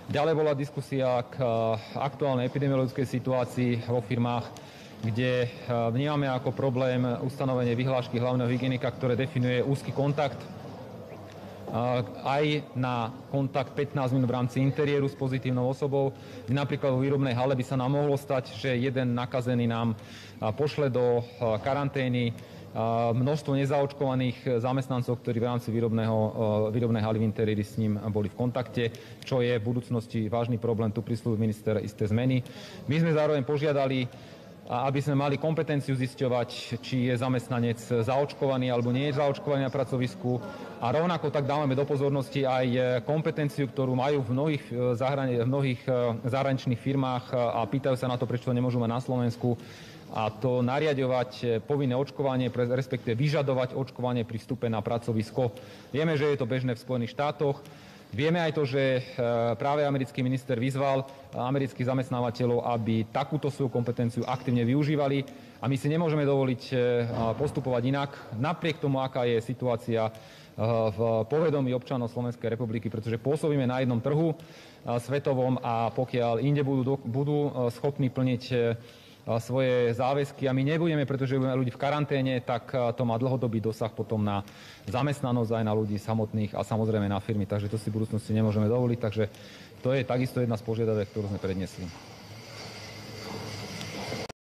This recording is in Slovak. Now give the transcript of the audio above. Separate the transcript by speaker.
Speaker 1: Ďalej bola diskusia k aktuálnej epidemiologickej situácii vo firmách, kde vnímame ako problém ustanovenie vyhlášky hlavného hygienika, ktoré definuje úzky kontakt aj na kontakt 15 minút v rámci interiéru s pozitívnou osobou. Napríklad vo výrobnej hale by sa nám mohlo stať, že jeden nakazený nám pošle do karantény množstvo nezaočkovaných zamestnancov, ktorí v rámci výrobnej haly v interiéri s ním boli v kontakte, čo je v budúcnosti vážny problém. Tu prislúbil minister isté zmeny. My sme zároveň požiadali, aby sme mali kompetenciu zisťovať, či je zamestnanec zaočkovaný alebo nie je zaočkovaný na pracovisku. A rovnako tak dávame do pozornosti aj kompetenciu, ktorú majú v mnohých zahraničných firmách a pýtajú sa na to, prečo to nemôžu mať na Slovensku. A to nariadovať povinné očkovanie, respektíve vyžadovať očkovanie pri vstupe na pracovisko. Vieme, že je to bežné v Spojených štátoch. Vieme aj to, že práve americký minister vyzval amerických zamestnávateľov, aby takúto svoju kompetenciu aktívne využívali. A my si nemôžeme dovoliť postupovať inak, napriek tomu, aká je situácia v povedomí občanov Slovenskej republiky, pretože pôsobíme na jednom trhu svetovom a pokiaľ inde budú schopní plniť svoje záväzky a my nebudeme, pretože budeme ľudí v karanténe, tak to má dlhodobý dosah potom na zamestnanosť aj na ľudí samotných a samozrejme na firmy. Takže to si v budúcnosti nemôžeme dovoliť. Takže to je takisto jedna z požiadaviek, ktorú sme predniesli.